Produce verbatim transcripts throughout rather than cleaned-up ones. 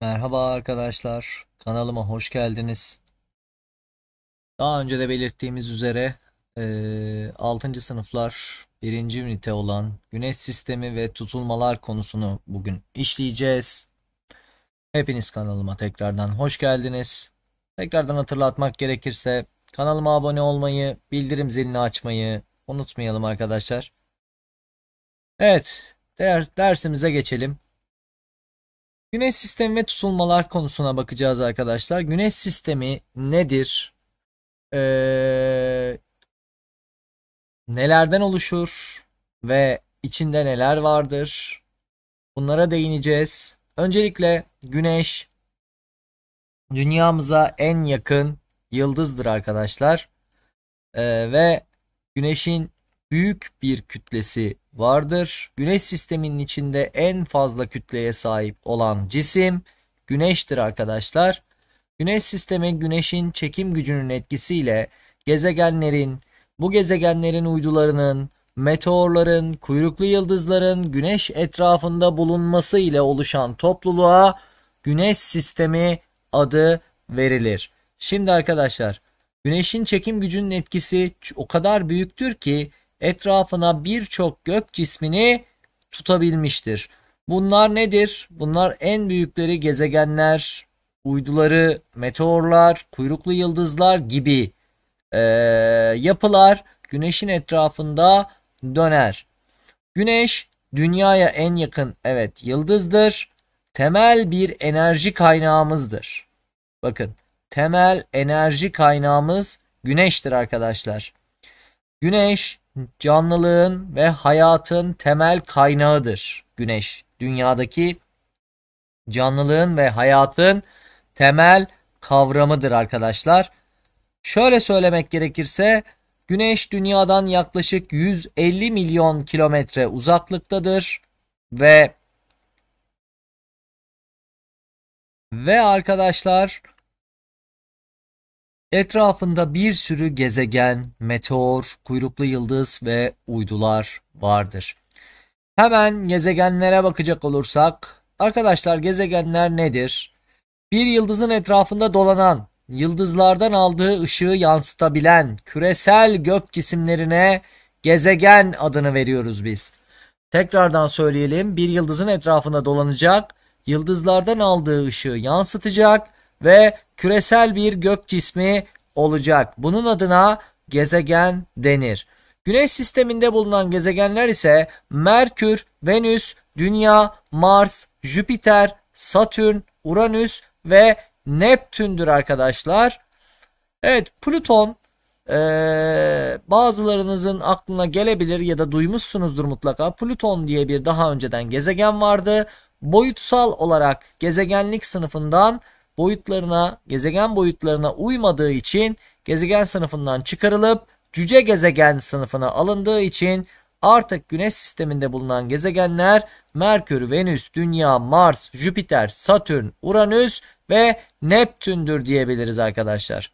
Merhaba arkadaşlar, kanalıma hoş geldiniz. Daha önce de belirttiğimiz üzere eee altıncı sınıflar birinci ünite olan Güneş sistemi ve tutulmalar konusunu bugün işleyeceğiz. Hepiniz kanalıma tekrardan hoş geldiniz. Tekrardan hatırlatmak gerekirse kanalıma abone olmayı, bildirim zilini açmayı unutmayalım arkadaşlar. Evet, der, dersimize geçelim. Güneş sistemi ve tutulmalar konusuna bakacağız arkadaşlar. Güneş sistemi nedir? Ee, Nelerden oluşur ve içinde neler vardır? Bunlara değineceğiz. Öncelikle Güneş dünyamıza en yakın yıldızdır arkadaşlar. Ee, ve Güneş'in büyük bir kütlesi vardır. Güneş sisteminin içinde en fazla kütleye sahip olan cisim Güneş'tir arkadaşlar. Güneş sistemi Güneş'in çekim gücünün etkisiyle gezegenlerin, bu gezegenlerin uydularının, meteorların, kuyruklu yıldızların Güneş etrafında bulunması ile oluşan topluluğa Güneş sistemi adı verilir. Şimdi arkadaşlar, Güneşin çekim gücünün etkisi o kadar büyüktür ki etrafına birçok gök cismini tutabilmiştir. Bunlar nedir? Bunlar en büyükleri gezegenler, uyduları, meteorlar, kuyruklu yıldızlar gibi e, yapılar Güneş'in etrafında döner. Güneş dünyaya en yakın, evet, yıldızdır. Temel bir enerji kaynağımızdır. Bakın, temel enerji kaynağımız Güneş'tir arkadaşlar. Güneş canlılığın ve hayatın temel kaynağıdır. Güneş dünyadaki canlılığın ve hayatın temel kavramıdır arkadaşlar. Şöyle söylemek gerekirse Güneş dünyadan yaklaşık yüz elli milyon kilometre uzaklıktadır ve ve arkadaşlar etrafında bir sürü gezegen, meteor, kuyruklu yıldız ve uydular vardır. Hemen gezegenlere bakacak olursak, arkadaşlar gezegenler nedir? Bir yıldızın etrafında dolanan, yıldızlardan aldığı ışığı yansıtabilen küresel gök cisimlerine gezegen adını veriyoruz biz. Tekrardan söyleyelim. Bir yıldızın etrafında dolanacak, yıldızlardan aldığı ışığı yansıtacak ve küresel bir gök cismi olacak. Bunun adına gezegen denir. Güneş sisteminde bulunan gezegenler ise Merkür, Venüs, Dünya, Mars, Jüpiter, Satürn, Uranüs ve Neptün'dür arkadaşlar. Evet, Plüton ee, bazılarınızın aklına gelebilir ya da duymuşsunuzdur mutlaka. Plüton diye bir daha önceden gezegen vardı. Boyutsal olarak gezegenlik sınıfından boyutlarına, gezegen boyutlarına uymadığı için gezegen sınıfından çıkarılıp cüce gezegen sınıfına alındığı için artık Güneş sisteminde bulunan gezegenler Merkür, Venüs, Dünya, Mars, Jüpiter, Satürn, Uranüs ve Neptün'dür diyebiliriz arkadaşlar.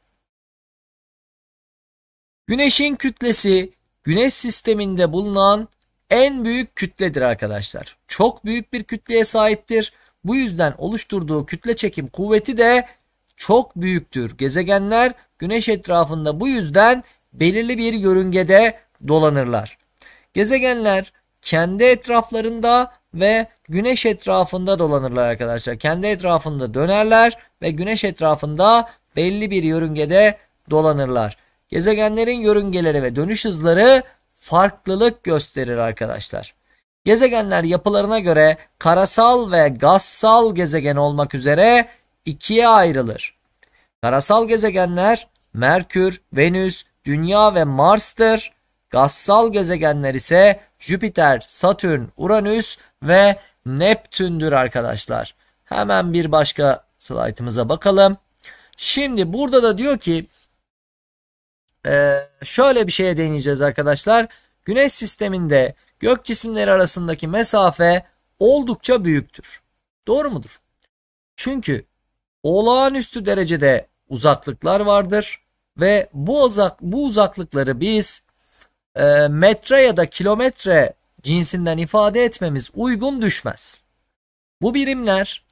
Güneşin kütlesi Güneş sisteminde bulunan en büyük kütledir arkadaşlar. Çok büyük bir kütleye sahiptir. Bu yüzden oluşturduğu kütle çekim kuvveti de çok büyüktür. Gezegenler Güneş etrafında bu yüzden belirli bir yörüngede dolanırlar. Gezegenler kendi etraflarında ve Güneş etrafında dolanırlar arkadaşlar. Kendi etrafında dönerler ve Güneş etrafında belli bir yörüngede dolanırlar. Gezegenlerin yörüngeleri ve dönüş hızları farklılık gösterir arkadaşlar. Gezegenler yapılarına göre karasal ve gazsal gezegen olmak üzere ikiye ayrılır. Karasal gezegenler Merkür, Venüs, Dünya ve Mars'tır. Gazsal gezegenler ise Jüpiter, Satürn, Uranüs ve Neptün'dür arkadaşlar. Hemen bir başka slaytımıza bakalım. Şimdi burada da diyor ki Ee, şöyle bir şeye değineceğiz arkadaşlar. Güneş sisteminde gök cisimleri arasındaki mesafe oldukça büyüktür. Doğru mudur? Çünkü olağanüstü derecede uzaklıklar vardır ve bu uzak bu uzaklıkları biz e, metre ya da kilometre cinsinden ifade etmemiz uygun düşmez. Bu birimler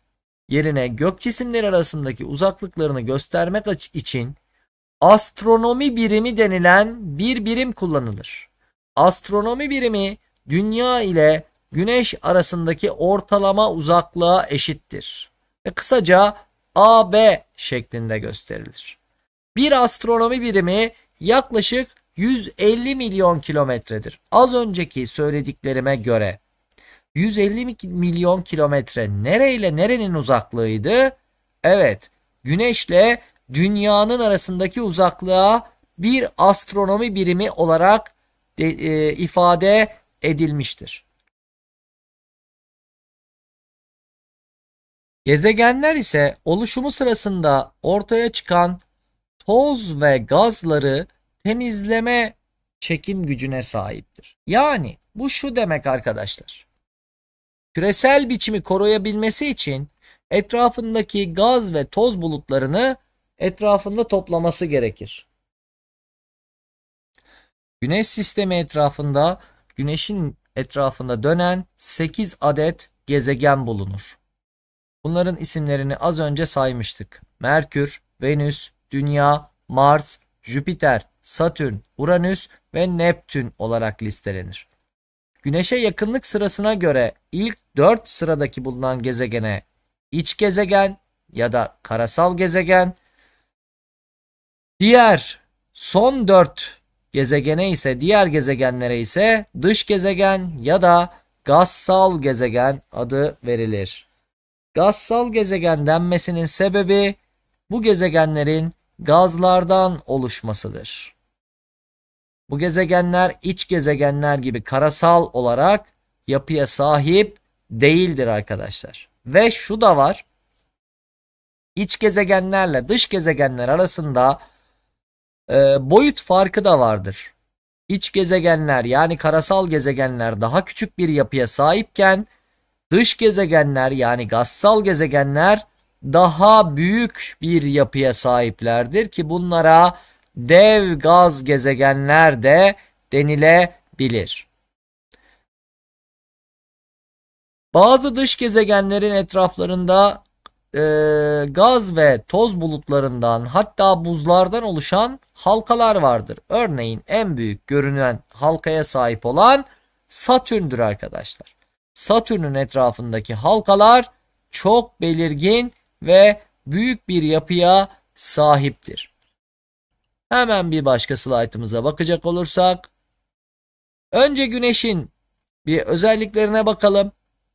yerine gök cisimleri arasındaki uzaklıklarını göstermek için astronomi birimi denilen bir birim kullanılır. Astronomi birimi Dünya ile Güneş arasındaki ortalama uzaklığa eşittir ve kısaca A B şeklinde gösterilir. Bir astronomi birimi yaklaşık yüz elli milyon kilometredir. Az önceki söylediklerime göre yüz elli milyon kilometre nereyle nerenin uzaklığıydı? Evet, Güneşle Dünya'nın arasındaki uzaklığa bir astronomi birimi olarak de, e, ifade edilmiştir. Gezegenler ise oluşumu sırasında ortaya çıkan toz ve gazları temizleme çekim gücüne sahiptir. Yani bu şu demek arkadaşlar. Küresel biçimi koruyabilmesi için etrafındaki gaz ve toz bulutlarını etrafında toplaması gerekir. Güneş sistemi etrafında Güneş'in etrafında dönen sekiz adet gezegen bulunur. Bunların isimlerini az önce saymıştık. Merkür, Venüs, Dünya, Mars, Jüpiter, Satürn, Uranüs ve Neptün olarak listelenir. Güneş'e yakınlık sırasına göre ilk dört sıradaki bulunan gezegene iç gezegen ya da karasal gezegen, diğer son dört gezegene ise diğer gezegenlere ise dış gezegen ya da gazsal gezegen adı verilir. Gazsal gezegen denmesinin sebebi bu gezegenlerin gazlardan oluşmasıdır. Bu gezegenler iç gezegenler gibi karasal olarak yapıya sahip değildir arkadaşlar. Ve şu da var. İç gezegenlerle dış gezegenler arasında e, boyut farkı da vardır. İç gezegenler yani karasal gezegenler daha küçük bir yapıya sahipken dış gezegenler yani gazsal gezegenler daha büyük bir yapıya sahiplerdir ki bunlara dev gaz gezegenler de denilebilir. Bazı dış gezegenlerin etraflarında e, gaz ve toz bulutlarından hatta buzlardan oluşan halkalar vardır. Örneğin en büyük görünen halkaya sahip olan Satürn'dür arkadaşlar. Satürn'ün etrafındaki halkalar çok belirgin ve büyük bir yapıya sahiptir. Hemen bir başka slaytımıza bakacak olursak, önce Güneş'in bir özelliklerine bakalım.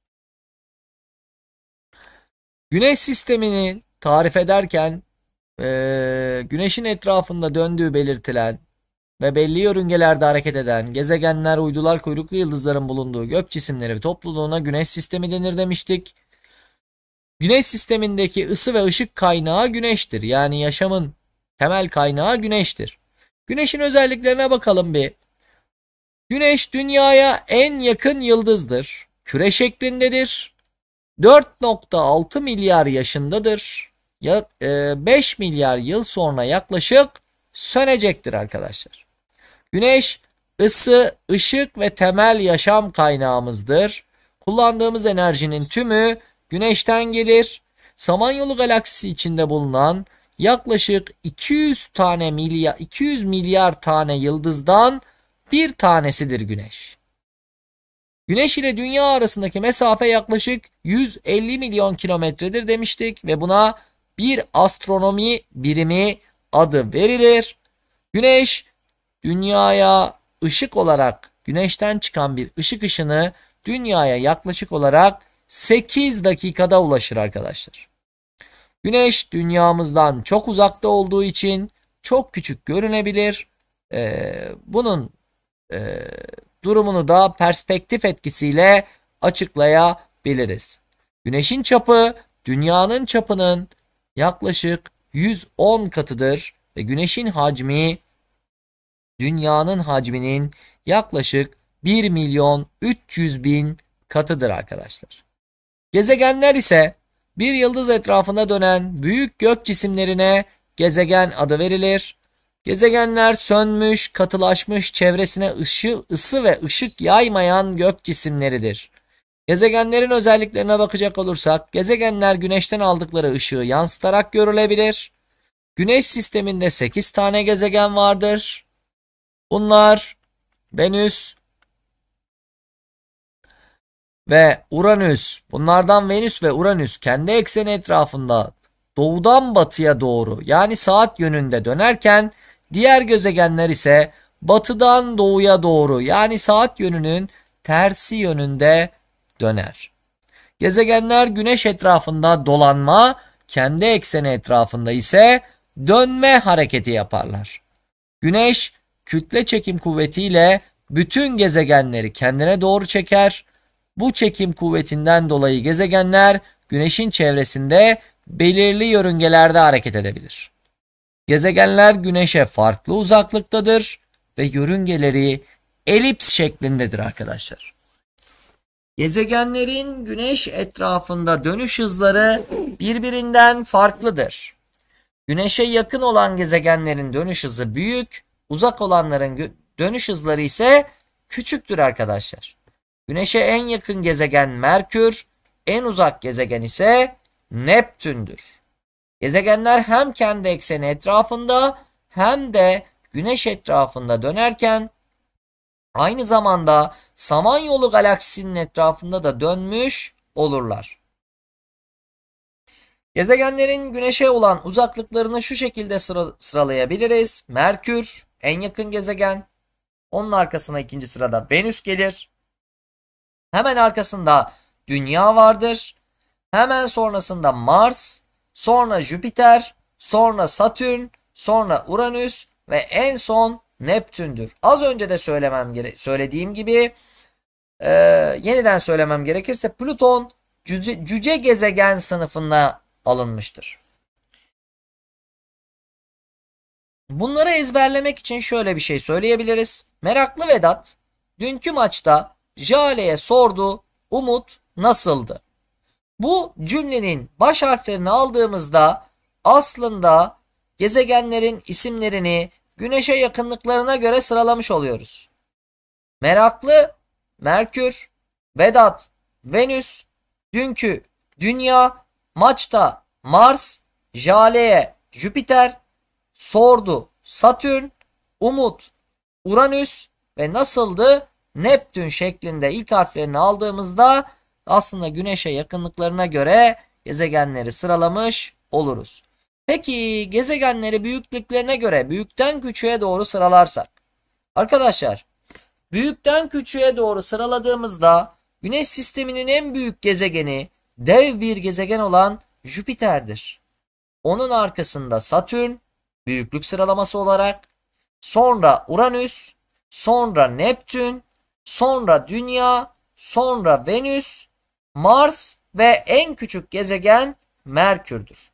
Güneş sistemini tarif ederken e, Güneş'in etrafında döndüğü belirtilen ve belli yörüngelerde hareket eden gezegenler, uydular, kuyruklu yıldızların bulunduğu gök cisimleri ve topluluğuna Güneş sistemi denir demiştik. Güneş sistemindeki ısı ve ışık kaynağı Güneş'tir. Yani yaşamın temel kaynağı Güneş'tir. Güneş'in özelliklerine bakalım bir. Güneş Dünya'ya en yakın yıldızdır. Küre şeklindedir. dört nokta altı milyar yaşındadır. beş milyar yıl sonra yaklaşık sönecektir arkadaşlar. Güneş ısı, ışık ve temel yaşam kaynağımızdır. Kullandığımız enerjinin tümü Güneş'ten gelir. Samanyolu galaksisi içinde bulunan yaklaşık iki yüz tane milyar iki yüz milyar tane yıldızdan bir tanesidir Güneş. Güneş ile Dünya arasındaki mesafe yaklaşık yüz elli milyon kilometredir demiştik ve buna bir astronomi birimi adı verilir. Güneş Dünyaya ışık olarak Güneş'ten çıkan bir ışık ışını Dünyaya yaklaşık olarak sekiz dakikada ulaşır arkadaşlar. Güneş dünyamızdan çok uzakta olduğu için çok küçük görünebilir. Ee, bunun e, durumunu da perspektif etkisiyle açıklayabiliriz. Güneşin çapı dünyanın çapının yaklaşık yüz on katıdır ve Güneşin hacmi dünyanın hacminin yaklaşık bir milyon üç yüz bin katıdır arkadaşlar. Gezegenler ise bir yıldız etrafında dönen büyük gök cisimlerine gezegen adı verilir. Gezegenler sönmüş, katılaşmış, çevresine ışı, ısı ve ışık yaymayan gök cisimleridir. Gezegenlerin özelliklerine bakacak olursak, gezegenler güneşten aldıkları ışığı yansıtarak görülebilir. Güneş sisteminde sekiz tane gezegen vardır. Bunlar Venüs ve Uranüs. Bunlardan Venüs ve Uranüs kendi ekseni etrafında doğudan batıya doğru, yani saat yönünde dönerken diğer gezegenler ise batıdan doğuya doğru, yani saat yönünün tersi yönünde döner. Gezegenler güneş etrafında dolanma, kendi ekseni etrafında ise dönme hareketi yaparlar. Güneş kütle çekim kuvvetiyle bütün gezegenleri kendine doğru çeker. Bu çekim kuvvetinden dolayı gezegenler güneşin çevresinde belirli yörüngelerde hareket edebilir. Gezegenler güneşe farklı uzaklıktadır ve yörüngeleri elips şeklindedir arkadaşlar. Gezegenlerin güneş etrafında dönüş hızları birbirinden farklıdır. Güneşe yakın olan gezegenlerin dönüş hızı büyük, uzak olanların dönüş hızları ise küçüktür arkadaşlar. Güneşe en yakın gezegen Merkür, en uzak gezegen ise Neptün'dür. Gezegenler hem kendi ekseni etrafında hem de Güneş etrafında dönerken aynı zamanda Samanyolu galaksisinin etrafında da dönmüş olurlar. Gezegenlerin Güneş'e olan uzaklıklarını şu şekilde sıra sıralayabiliriz. Merkür en yakın gezegen. Onun arkasına ikinci sırada Venüs gelir. Hemen arkasında Dünya vardır. Hemen sonrasında Mars, sonra Jüpiter, sonra Satürn, sonra Uranüs ve en son Neptün'dür. Az önce de söylemem gere söylediğim gibi e, yeniden söylemem gerekirse Plüton cüce, cüce gezegen sınıfına alınmıştır. Bunları ezberlemek için şöyle bir şey söyleyebiliriz. Meraklı Vedat dünkü maçta Jale'ye sordu, Umut nasıldı? Bu cümlenin baş harflerini aldığımızda aslında gezegenlerin isimlerini Güneş'e yakınlıklarına göre sıralamış oluyoruz. Meraklı Merkür, Vedat Venüs, dünkü Dünya, maçta Mars, Jale'ye Jüpiter, sordu Satürn, Umut Uranüs ve nasıldı Neptün şeklinde ilk harflerini aldığımızda aslında Güneş'e yakınlıklarına göre gezegenleri sıralamış oluruz. Peki gezegenleri büyüklüklerine göre büyükten küçüğe doğru sıralarsak? Arkadaşlar, büyükten küçüğe doğru sıraladığımızda Güneş sisteminin en büyük gezegeni dev bir gezegen olan Jüpiter'dir. Onun arkasında Satürn büyüklük sıralaması olarak, sonra Uranüs, sonra Neptün, sonra Dünya, sonra Venüs, Mars ve en küçük gezegen Merkür'dür.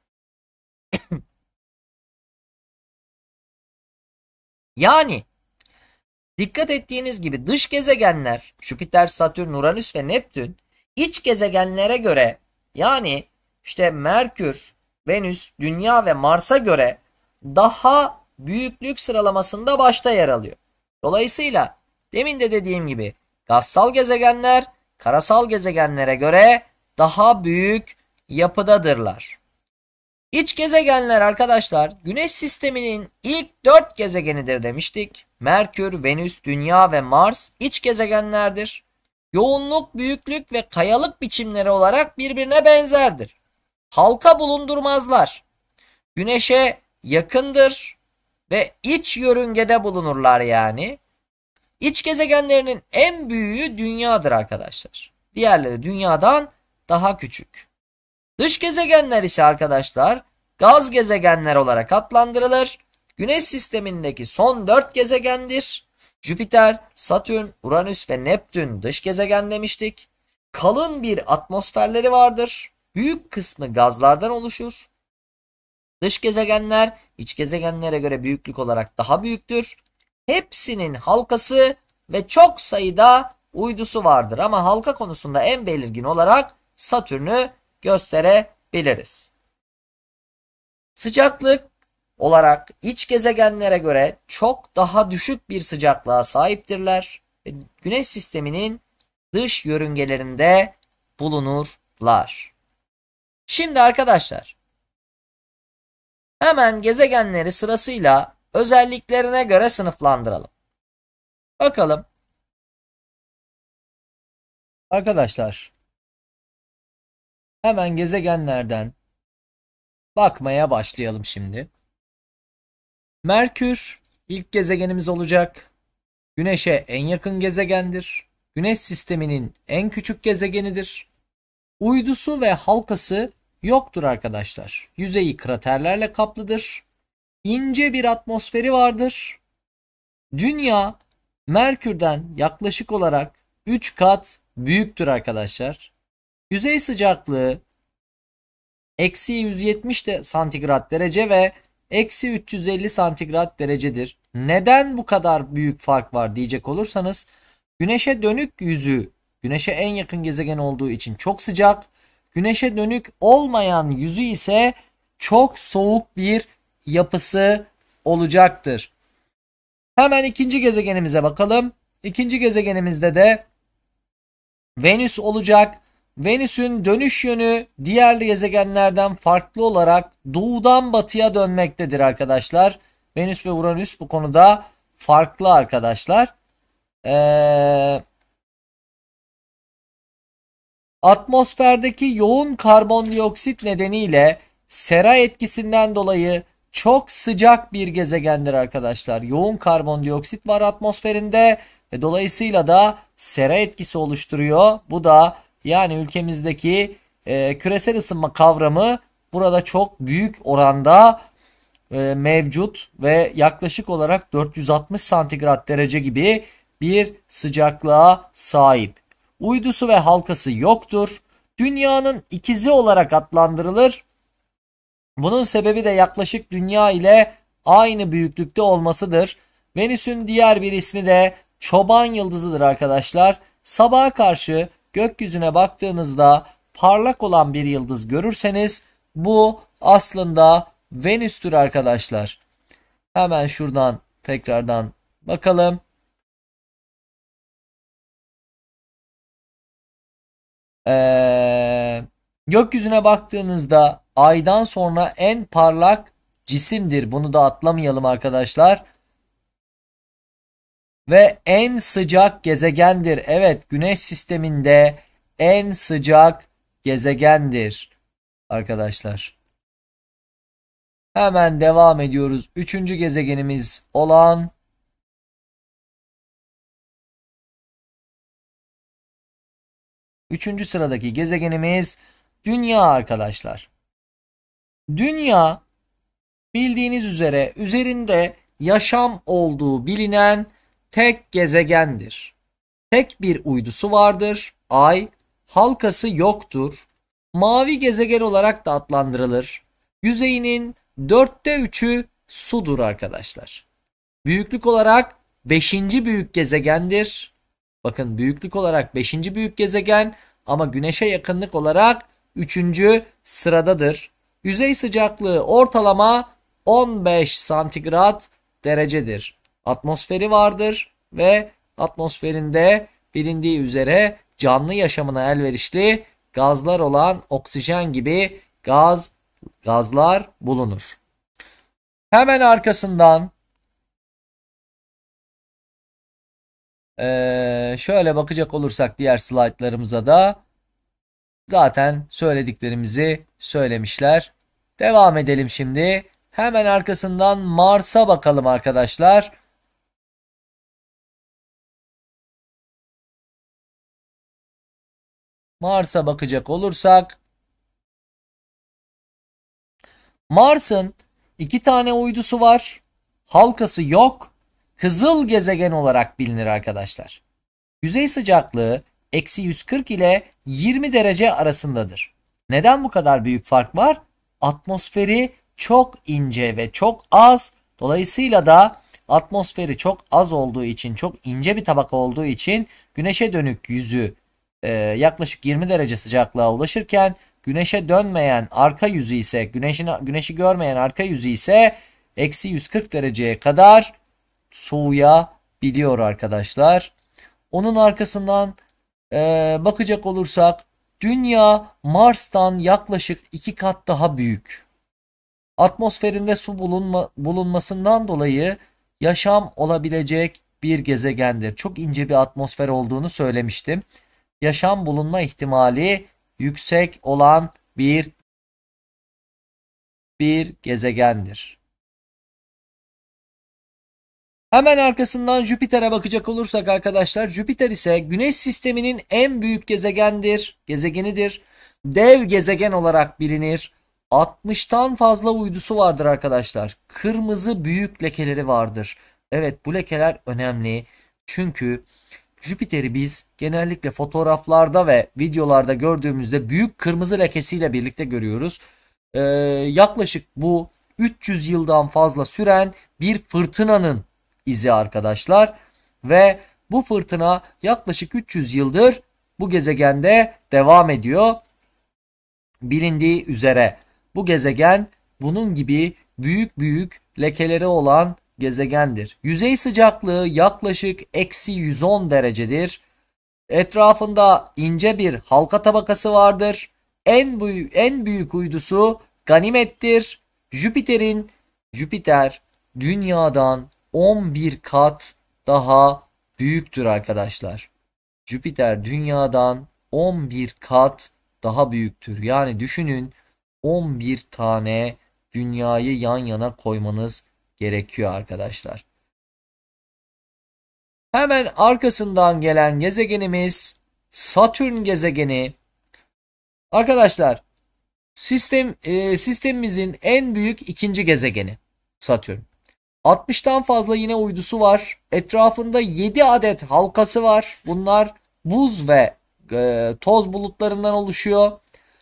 Yani dikkat ettiğiniz gibi dış gezegenler Jüpiter, Satürn, Uranüs ve Neptün iç gezegenlere göre, yani işte Merkür, Venüs, Dünya ve Mars'a göre daha büyüklük sıralamasında başta yer alıyor. Dolayısıyla demin de dediğim gibi gazsal gezegenler karasal gezegenlere göre daha büyük yapıdadırlar. İç gezegenler arkadaşlar Güneş sisteminin ilk dört gezegenidir demiştik. Merkür, Venüs, Dünya ve Mars iç gezegenlerdir. Yoğunluk, büyüklük ve kayalık biçimleri olarak birbirine benzerdir. Halka bulundurmazlar. Güneşe yakındır ve iç yörüngede bulunurlar yani. İç gezegenlerinin en büyüğü Dünya'dır arkadaşlar. Diğerleri Dünya'dan daha küçük. Dış gezegenler ise arkadaşlar gaz gezegenler olarak adlandırılır. Güneş sistemindeki son dört gezegendir. Jüpiter, Satürn, Uranüs ve Neptün dış gezegen demiştik. Kalın bir atmosferleri vardır. Büyük kısmı gazlardan oluşur. Dış gezegenler iç gezegenlere göre büyüklük olarak daha büyüktür. Hepsinin halkası ve çok sayıda uydusu vardır. Ama halka konusunda en belirgin olarak Satürn'ü gösterebiliriz. Sıcaklık olarak iç gezegenlere göre çok daha düşük bir sıcaklığa sahiptirler. Güneş sisteminin dış yörüngelerinde bulunurlar. Şimdi arkadaşlar hemen gezegenleri sırasıyla özelliklerine göre sınıflandıralım. Bakalım. Arkadaşlar hemen gezegenlerden bakmaya başlayalım şimdi. Merkür ilk gezegenimiz olacak. Güneş'e en yakın gezegendir. Güneş sisteminin en küçük gezegenidir. Uydusu ve halkası yoktur arkadaşlar. Yüzeyi kraterlerle kaplıdır. İnce bir atmosferi vardır. Dünya Merkür'den yaklaşık olarak üç kat büyüktür arkadaşlar. Yüzey sıcaklığı eksi yüz yetmiş de santigrat derece ve eksi üç yüz elli santigrat derecedir. Neden bu kadar büyük fark var diyecek olursanız, Güneş'e dönük yüzü Güneş'e en yakın gezegen olduğu için çok sıcak. Güneş'e dönük olmayan yüzü ise çok soğuk bir yapısı olacaktır. Hemen ikinci gezegenimize bakalım. İkinci gezegenimizde de Venüs olacak. Venüs'ün dönüş yönü diğer gezegenlerden farklı olarak doğudan batıya dönmektedir arkadaşlar. Venüs ve Uranüs bu konuda farklı arkadaşlar. Ee, atmosferdeki yoğun karbondioksit nedeniyle sera etkisinden dolayı çok sıcak bir gezegendir arkadaşlar. Yoğun karbondioksit var atmosferinde ve dolayısıyla da sera etkisi oluşturuyor. Bu da yani ülkemizdeki e, küresel ısınma kavramı burada çok büyük oranda e, mevcut ve yaklaşık olarak dört yüz altmış santigrat derece gibi bir sıcaklığa sahip. Uydusu ve halkası yoktur. Dünyanın ikizi olarak adlandırılır. Bunun sebebi de yaklaşık Dünya ile aynı büyüklükte olmasıdır. Venüs'ün diğer bir ismi de çoban yıldızıdır arkadaşlar. Sabaha karşı gökyüzüne baktığınızda parlak olan bir yıldız görürseniz bu aslında Venüs'tür arkadaşlar. Hemen şuradan tekrardan bakalım. Ee, gökyüzüne baktığınızda aydan sonra en parlak cisimdir. Bunu da atlamayalım arkadaşlar. Ve en sıcak gezegendir. Evet, Güneş sisteminde en sıcak gezegendir arkadaşlar. Hemen devam ediyoruz. Üçüncü gezegenimiz olan Üçüncü sıradaki gezegenimiz Dünya arkadaşlar. Dünya bildiğiniz üzere üzerinde yaşam olduğu bilinen tek gezegendir. Tek bir uydusu vardır. Ay, halkası yoktur. Mavi gezegen olarak da adlandırılır. Yüzeyinin dörtte üçü sudur arkadaşlar. Büyüklük olarak beşinci büyük gezegendir. Bakın, büyüklük olarak beşinci büyük gezegen ama Güneş'e yakınlık olarak üçüncü sıradadır. Yüzey sıcaklığı ortalama on beş santigrat derecedir. Atmosferi vardır ve atmosferinde bilindiği üzere canlı yaşamına elverişli gazlar olan oksijen gibi gaz gazlar bulunur. Hemen arkasından Ee, şöyle bakacak olursak diğer slaytlarımıza da zaten söylediklerimizi söylemişler. Devam edelim şimdi. Hemen arkasından Mars'a bakalım arkadaşlar. Mars'a bakacak olursak Mars'ın iki tane uydusu var. Halkası yok. Kızıl gezegen olarak bilinir arkadaşlar. Yüzey sıcaklığı eksi yüz kırk ile yirmi derece arasındadır. Neden bu kadar büyük fark var? Atmosferi çok ince ve çok az. Dolayısıyla da atmosferi çok az olduğu için, çok ince bir tabaka olduğu için Güneş'e dönük yüzü e, yaklaşık yirmi derece sıcaklığa ulaşırken Güneş'e dönmeyen arka yüzü ise, güneşin, güneşi görmeyen arka yüzü ise eksi yüz kırk dereceye kadar soğuyabiliyor arkadaşlar. Onun arkasından e, bakacak olursak Dünya Mars'tan yaklaşık iki kat daha büyük. Atmosferinde su bulunma, bulunmasından dolayı yaşam olabilecek bir gezegendir. Çok ince bir atmosfer olduğunu söylemiştim. Yaşam bulunma ihtimali yüksek olan bir bir gezegendir. Hemen arkasından Jüpiter'e bakacak olursak arkadaşlar, Jüpiter ise Güneş sisteminin en büyük gezegendir, gezegenidir. Dev gezegen olarak bilinir. altmıştan fazla uydusu vardır arkadaşlar. Kırmızı büyük lekeleri vardır. Evet, bu lekeler önemli. Çünkü Jüpiter'i biz genellikle fotoğraflarda ve videolarda gördüğümüzde büyük kırmızı lekesiyle birlikte görüyoruz. Ee, yaklaşık bu üç yüz yıldan fazla süren bir fırtınanın izi arkadaşlar. Ve bu fırtına yaklaşık üç yüz yıldır bu gezegende devam ediyor. Bilindiği üzere bu gezegen bunun gibi büyük büyük lekeleri olan gezegendir. Yüzey sıcaklığı yaklaşık eksi yüz on derecedir. Etrafında ince bir halka tabakası vardır. En büyük, en büyük uydusu Ganimed'dir. Jüpiter'in Jüpiter Dünya'dan on bir kat daha büyüktür arkadaşlar. Jüpiter Dünya'dan on bir kat daha büyüktür. Yani düşünün, on bir tane dünyayı yan yana koymanız gerekiyor arkadaşlar. Hemen arkasından gelen gezegenimiz Satürn gezegeni. Arkadaşlar, sistem e, sistemimizin en büyük ikinci gezegeni Satürn. altmıştan fazla yine uydusu var. Etrafında yedi adet halkası var. Bunlar buz ve e, toz bulutlarından oluşuyor.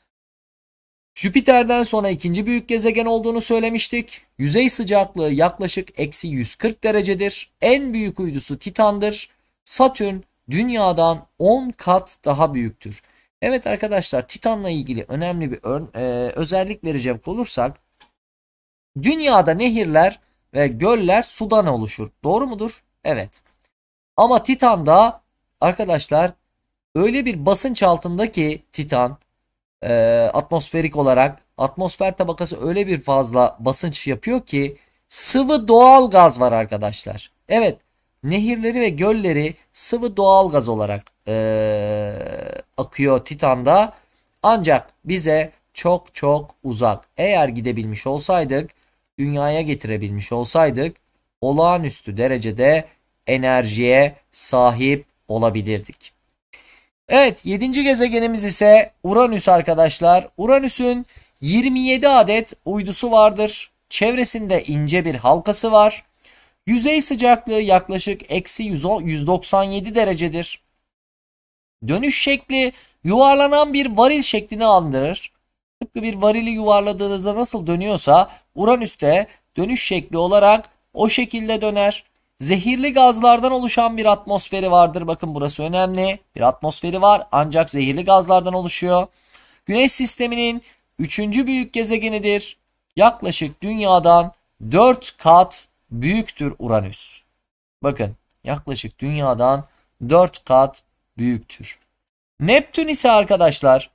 Jüpiter'den sonra ikinci büyük gezegen olduğunu söylemiştik. Yüzey sıcaklığı yaklaşık eksi yüz kırk derecedir. En büyük uydusu Titan'dır. Satürn Dünya'dan on kat daha büyüktür. Evet arkadaşlar, Titan'la ilgili önemli bir e, özellik verecek olursak, Dünya'da nehirler ve göller sudan oluşur. Doğru mudur? Evet. Ama Titan'da arkadaşlar öyle bir basınç altında ki Titan e, atmosferik olarak atmosfer tabakası öyle bir fazla basınç yapıyor ki sıvı doğal gaz var arkadaşlar. Evet, nehirleri ve gölleri sıvı doğal gaz olarak e, akıyor Titan'da. Ancak bize çok çok uzak. Eğer gidebilmiş olsaydık, dünyaya getirebilmiş olsaydık, olağanüstü derecede enerjiye sahip olabilirdik. Evet, yedinci gezegenimiz ise Uranüs arkadaşlar. Uranüs'ün yirmi yedi adet uydusu vardır. Çevresinde ince bir halkası var. Yüzey sıcaklığı yaklaşık eksi yüz doksan yedi derecedir. Dönüş şekli yuvarlanan bir varil şeklini andırır. Tıpkı bir varili yuvarladığınızda nasıl dönüyorsa Uranüs'te dönüş şekli olarak o şekilde döner. Zehirli gazlardan oluşan bir atmosferi vardır. Bakın, burası önemli. Bir atmosferi var ancak zehirli gazlardan oluşuyor. Güneş sisteminin üçüncü büyük gezegenidir. Yaklaşık Dünya'dan dört kat büyüktür Uranüs. Bakın, yaklaşık Dünya'dan dört kat büyüktür. Neptün ise arkadaşlar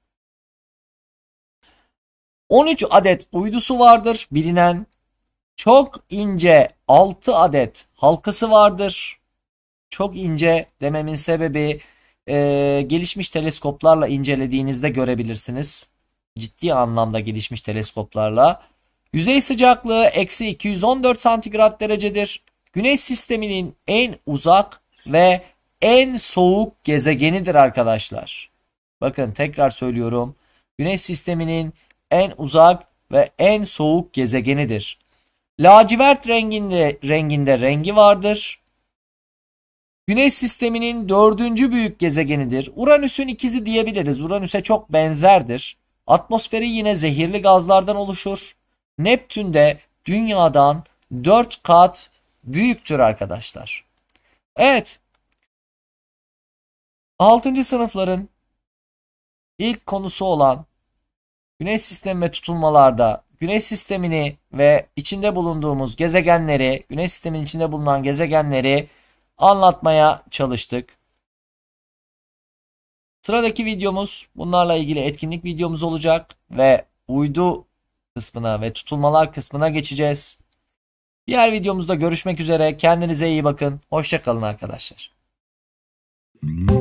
on üç adet uydusu vardır bilinen. Çok ince altı adet halkası vardır. Çok ince dememin sebebi e, gelişmiş teleskoplarla incelediğinizde görebilirsiniz. Ciddi anlamda gelişmiş teleskoplarla. Yüzey sıcaklığı eksi iki yüz on dört santigrat derecedir. Güneş sisteminin en uzak ve en soğuk gezegenidir arkadaşlar. Bakın, tekrar söylüyorum. Güneş sisteminin en uzak ve en soğuk gezegenidir. Lacivert renginde, renginde rengi vardır. Güneş sisteminin dördüncü büyük gezegenidir. Uranüs'ün ikizi diyebiliriz. Uranüs'e çok benzerdir. Atmosferi yine zehirli gazlardan oluşur. Neptün de Dünya'dan dört kat büyüktür arkadaşlar. Evet. altıncı sınıfların ilk konusu olan Güneş sistemi ve tutulmalarda Güneş sistemini ve içinde bulunduğumuz gezegenleri, Güneş sisteminin içinde bulunan gezegenleri anlatmaya çalıştık. Sıradaki videomuz bunlarla ilgili etkinlik videomuz olacak ve uydu kısmına ve tutulmalar kısmına geçeceğiz. Diğer videomuzda görüşmek üzere. Kendinize iyi bakın. Hoşça kalın arkadaşlar.